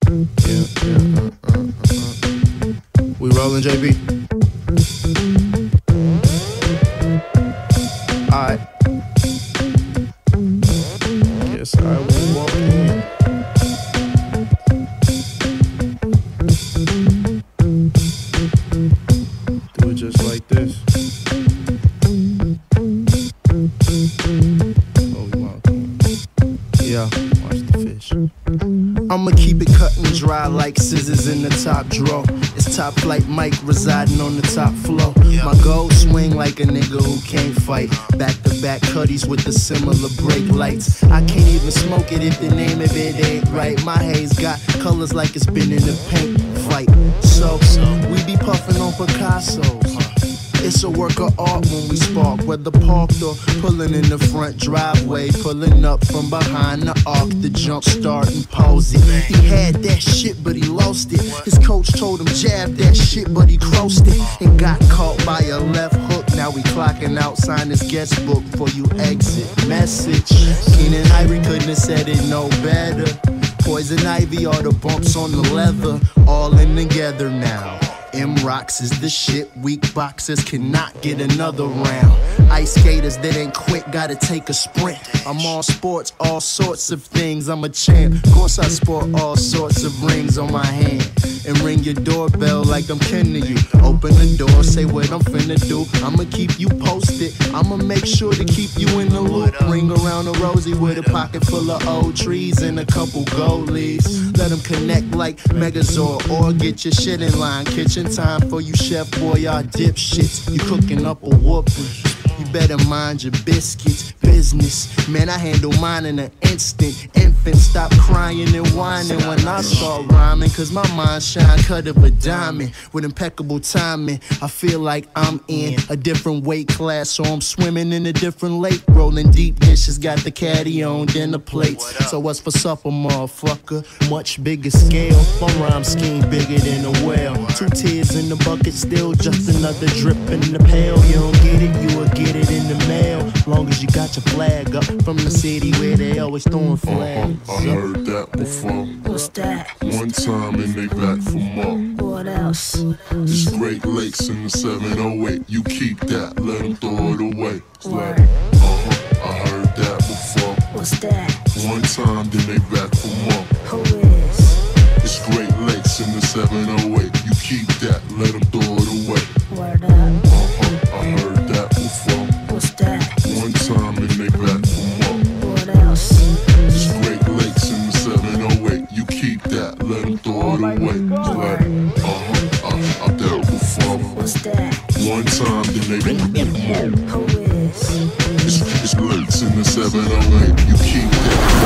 We rolling, JB? Alright. Guess I will walk in. Do it just like this. Oh, we walk in. Yeah, watch the fish. I'ma keep it cut and dry like scissors in the top drawer. It's top flight Mike residing on the top floor. My gold swing like a nigga who can't fight. Back to back cutties with the similar brake lights. I can't even smoke it if the name of it ain't right. My haze got colors like it's been in a paint fight. So we be puffing on Picasso's. It's a work of art when we spark, whether parked or pulling in the front driveway, pulling up from behind the arc, the jump start and pose it. He had that shit, but he lost it. His coach told him jab that shit, but he crossed it and got caught by a left hook. Now we clocking out, sign his guest book for you exit. Message. Keenan Ivory couldn't have said it no better. Poison Ivy, all the bumps on the leather, all in together now. M-Rocks is the shit, weak boxers cannot get another round. Ice skaters that ain't quick, gotta take a sprint. I'm all sports, all sorts of things, I'm a champ. Of course I sport all sorts of rings on my hand. And ring your doorbell like I'm kin to you. Open the door, say what I'm finna do. I'ma keep you posted, I'ma make sure to keep you in the loop. Ring around a rosy with a pocket full of old trees and a couple goalies. Let them connect like Megazord, or get your shit in line. Kitchen time for you, Chef Boyardee dipshits. You cooking up a whooping. You better mind your biscuits. Business, man, I handle mine in an instant. Infant, stop crying and whining when I start rhyming. Cause my mind shine cut of a diamond with impeccable timing. I feel like I'm in a different weight class, so I'm swimming in a different lake. Rolling deep dishes, got the caddy on dinner plates. So what's for supper, motherfucker? Much bigger scale. My rhyme scheme bigger than a whale. 2 tears in the bucket, still just another drip in the pail. You don't get it, you will get it in the mail. Long as you got your flag up from the city where they always throwing flags. I heard that before. What's that? One time and they back for more. What else? This Great Lakes in the 708. You keep that, let them throw it away. It's like, Word. I heard that before. What's that? One time, then they back for more. Who is? It's Great Lakes in the 708. You keep that, let them throw it away. Word up. I heard that before. What's that? One time and they back for more. What else? It's Great Lakes in the 708. You keep that, let them throw it away. It's like, I've done it before. What's that? One time, then they back for more. Who is? It's Lakes in the 708. You keep that.